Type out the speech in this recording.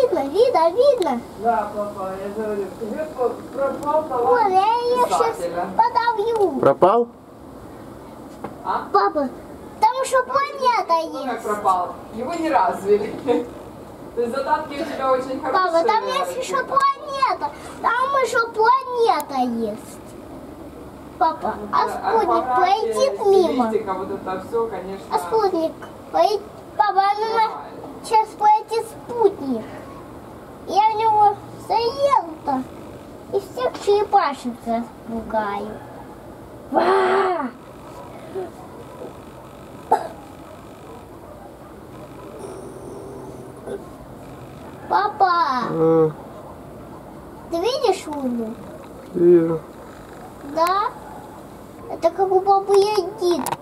видно. Да, папа, я говорю, тебе пропал талант Вон, я ее сейчас писателя. подавлю. Пропал? А? Папа, там еще планета Ну, как есть. пропал? Его не развили. То есть задатки у тебя очень хорошие. Папа, там есть еще планета. Там еще планета есть. Папа, а спутник полетит мимо? Вот это все, конечно. А спутник полетит? Папа, сейчас полетит спутник. Я в него заеду-то и всех черепашек распугаю. Ва! Папа, ты видишь Луну? Вижу. Да? Это как у Бабы Яги